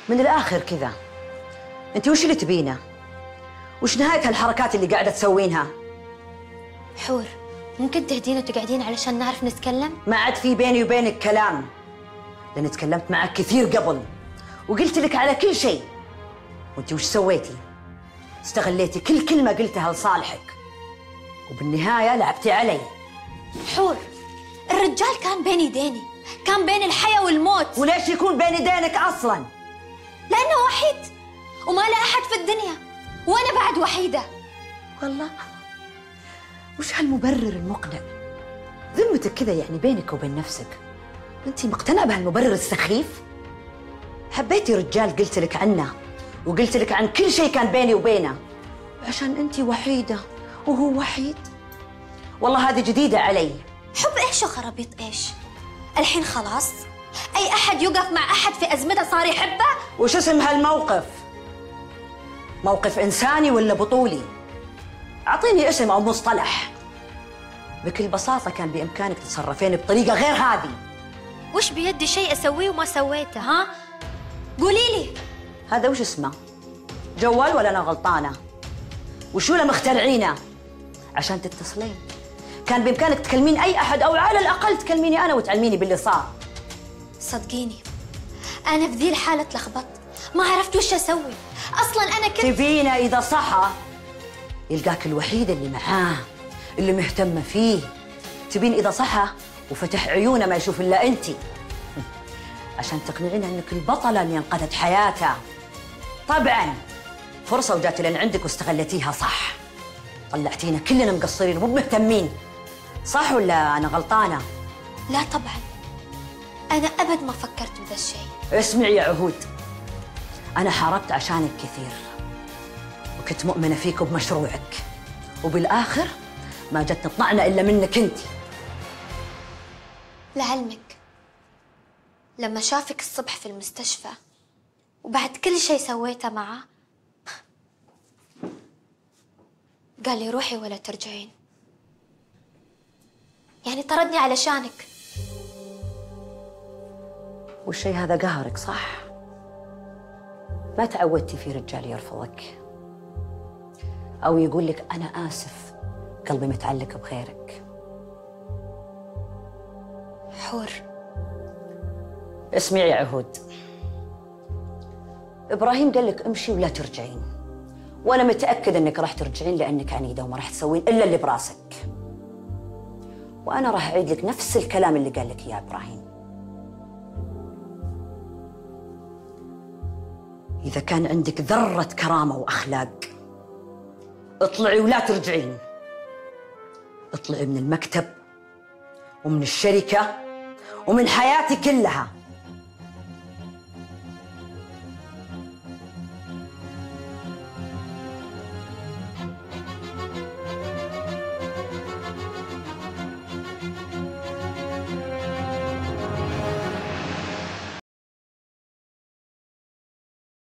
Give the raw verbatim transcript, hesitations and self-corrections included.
من الآخر كذا، أنت وش اللي تبينه؟ وش نهاية هالحركات اللي قاعدة تسوينها؟ حور، ممكن تهدين وتقعدين علشان نعرف نتكلم؟ ما عاد في بيني وبينك كلام، لأني تكلمت معك كثير قبل وقلت لك على كل شيء، وأنت وش سويتي؟ استغليتي كل كلمة قلتها لصالحك، وبالنهاية لعبتي علي. حور، الرجال كان بين يديني، كان بين الحياة والموت. وليش يكون بين يدينك أصلاً؟ لأنه وحيد وما له أحد في الدنيا، وأنا بعد وحيدة. والله وش هالمبرر المقنع؟ ذمتك كذا يعني بينك وبين نفسك، أنت مقتنعة بهالمبرر السخيف؟ حبيتي رجال قلت لك عنه، وقلت لك عن كل شيء كان بيني وبينه، عشان أنت وحيدة وهو وحيد؟ والله هذه جديدة علي. حب إيش وخرابيط إيش؟ الحين خلاص أي أحد يوقف مع أحد في أزمته صار يحبه؟ وش اسم هالموقف؟ موقف إنساني ولا بطولي؟ أعطيني اسم أو مصطلح. بكل بساطة كان بإمكانك تتصرفين بطريقة غير هذه. وش بيدي شيء أسويه وما سويته؟ ها؟ قولي لي. هذا وش اسمه؟ جوال ولا أنا غلطانة؟ وشو اللي مخترعينه؟ عشان تتصلين كان بإمكانك تكلمين أي أحد، أو على الأقل تكلميني أنا وتعلميني باللي صار. صدقيني أنا في ذي الحالة تلخبطت، ما عرفت وش أسوي. أصلاً أنا كنت تبينه إذا صحى يلقاك الوحيدة اللي معاه، اللي مهتمة فيه. تبين إذا صحى وفتح عيونه ما يشوف إلا أنت، عشان تقنعينه إنك البطلة اللي انقذت حياته. طبعاً فرصة وجات لنا عندك واستغلتيها صح، طلعتينا كلنا مقصرين ومو مهتمين. صح ولا أنا غلطانة؟ لا طبعاً، أنا أبد ما فكرت بذا الشيء. اسمعي يا عهود، أنا حاربت عشانك كثير، وكنت مؤمنة فيك وبمشروعك، وبالآخر ما جت نطمعنا إلا منك أنت. لعلمك لما شافك الصبح في المستشفى وبعد كل شيء سويته معه قال لي روحي ولا ترجعين، يعني طردني علشانك. والشيء هذا قهرك صح؟ ما تعودتي في رجال يرفضك أو يقول لك أنا آسف قلبي متعلق بغيرك. حور، اسمعي يا عهود، إبراهيم قال لك امشي ولا ترجعين، وأنا متأكدة إنك راح ترجعين لأنك عنيدة وما راح تسوين إلا اللي براسك. وأنا راح أعيد لك نفس الكلام اللي قال لك يا إبراهيم، إذا كان عندك ذرة كرامة وأخلاق اطلعي ولا ترجعين. اطلعي من المكتب ومن الشركة ومن حياتي كلها.